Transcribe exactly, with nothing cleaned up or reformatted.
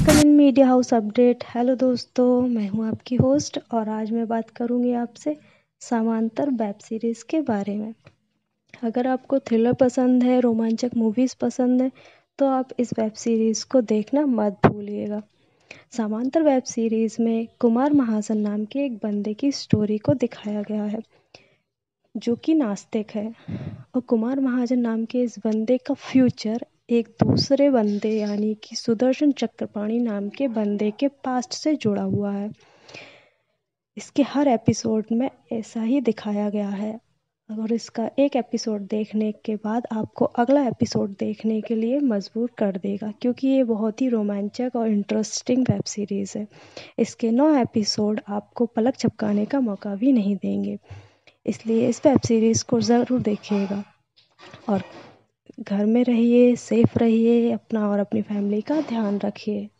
Welcome in media house update. Hello दोस्तों, मैं हूं आपकी होस्ट और आज मैं बात करूंगी आपसे समांतर वेब सीरीज़ के बारे में। अगर आपको थ्रिलर पसंद है, रोमांचक मूवीज़ पसंद है, तो आप इस वेब सीरीज़ को देखना मत भूलिएगा। समांतर वेब सीरीज़ में कुमार महाजन नाम के एक बंदे की स्टोरी को दिखाया गया है जो कि नास्तिक है, और कुमार महाजन नाम के इस बंदे का फ्यूचर एक दूसरे बंदे यानी कि सुदर्शन चक्रपाणी नाम के बंदे के पास्ट से जुड़ा हुआ है। इसके हर एपिसोड में ऐसा ही दिखाया गया है और इसका एक एपिसोड देखने के बाद आपको अगला एपिसोड देखने के लिए मजबूर कर देगा, क्योंकि ये बहुत ही रोमांचक और इंटरेस्टिंग वेब सीरीज़ है। इसके नौ एपिसोड आपको पलक झपकाने का मौका भी नहीं देंगे, इसलिए इस वेब सीरीज़ को ज़रूर देखिएगा और घर में रहिए, सेफ रहिए, अपना और अपनी फैमिली का ध्यान रखिए।